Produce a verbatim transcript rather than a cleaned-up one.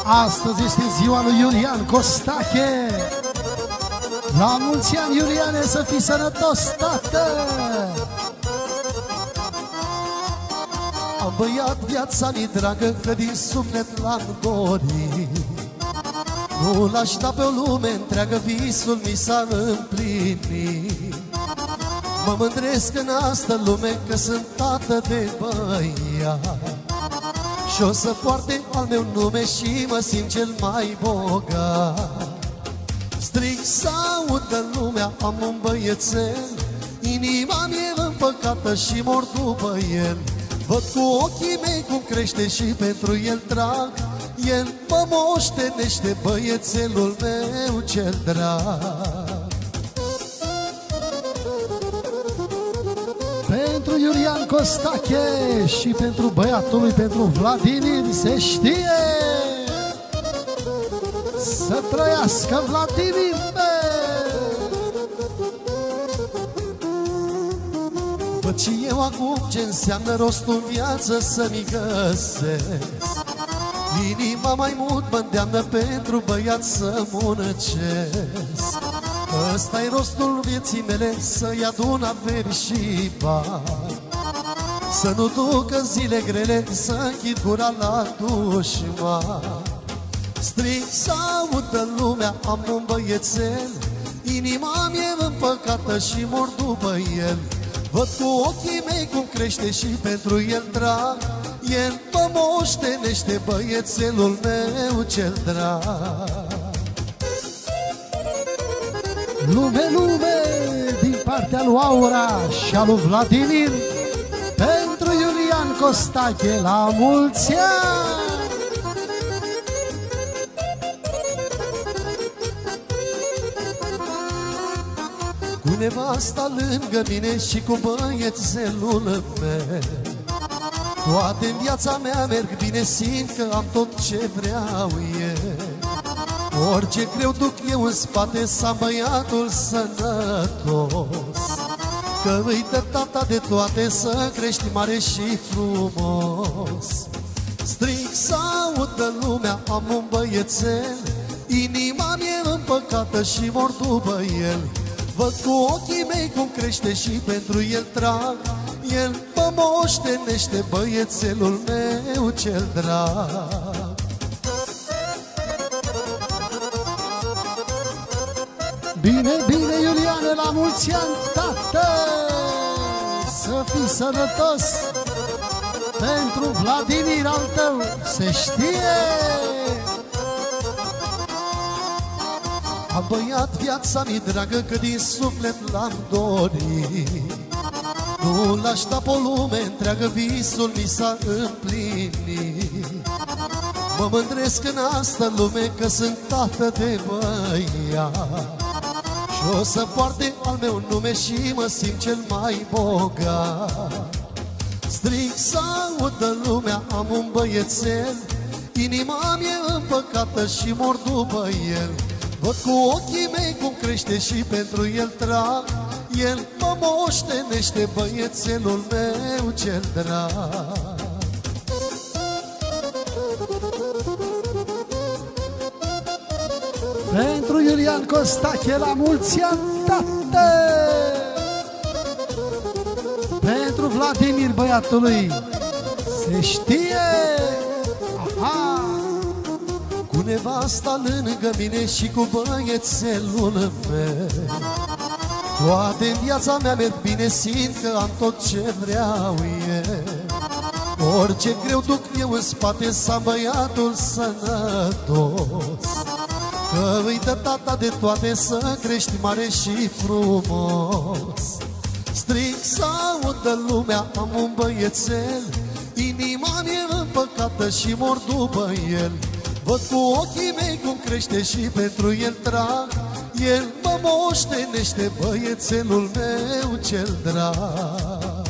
Astăzi este ziua lui Iulian Costache. La mulți ani, Iuliane, să fii sănătos, tată! Am băiat viața-mi dragă, că din suflet l-am dorit. Nu l-aș da pe o lume întreagă, visul mi s-a împlinit. Mă mândresc în asta lume că sunt tată de băiat, și o să poarte al meu nume și mă simt cel mai bogat. Strig să audă lumea, am un băiețel, inima mie împăcată și mor după el. Văd cu ochii mei cum crește și pentru el trag. El mă moștenește, băiețelul meu cel drag. Pentru Iulian Costache și pentru băiatul lui, pentru Vladimir, se știe. Să trăiască Vladimir! Văd și eu acum ce înseamnă rostul în viață să-mi găsesc. Inima mai mult mă îndeamnă pentru băiat să muncesc. Ăsta-i rostul vieții mele, să-i adun averi și bani, să nu ducă zile grele, să închid gura la dușman. Strig să audă lumea, am un băiețel, inima mie împăcată și mor după el. Văd cu ochii mei cum crește și pentru el trag. El mă moștenește, băiețelul meu cel drag. Lume, lume, din partea lui Aura și a lui Vladimir, pentru Iulian Costache, la mulți ani! Cu nevasta lângă mine și cu băiețelul meu, toate în viața mea merg bine, simt că am tot ce vreau eu. Orice greu duc eu în spate, să am băiatul sănătos, că îi dă tata de toate, să crești mare și frumos. Strig să audă lumea, am un băiețel, inima mie împăcată și mor după el. Văd cu ochii mei cum crește și pentru el trag. El mă moștenește, băiețelul meu cel drag. Bine, bine, Iuliane, la mulți ani, tată! Să fii sănătos! Pentru Vladimir al tău, se știe! Am băiat viața-mi dragă, că din suflet l-am dorit. Nu l-aș da pe o lume întreagă, visul mi s-a împlinit. Mă mândresc în asta lume că sunt tată de băiat, și o să poarte al meu nume și mă simt cel mai bogat. Strig să audă lumea, am un băiețel, inima mie împăcată și mor după el. Văd cu ochii mei cum crește și pentru el trag. El mă moștenește, băiețelul meu cel drag. Pentru Iulian Costache, la mulți ani, tată! Pentru Vladimir, băiatului, se știe! Aha! Cu nevasta lângă mine și cu băiețelul meu, toate în viața mea merg bine, simt că am tot ce vreau eu. Orice greu duc eu în spate, să am băiatul sănătos, că îi dă tata de toate, să crești mare și frumos. Strig să audă lumea, am un băiețel, inima mie împăcată și mor după el. Văd cu ochii mei cum crește și pentru el trag. El mă moștenește, băiețelul meu cel drag.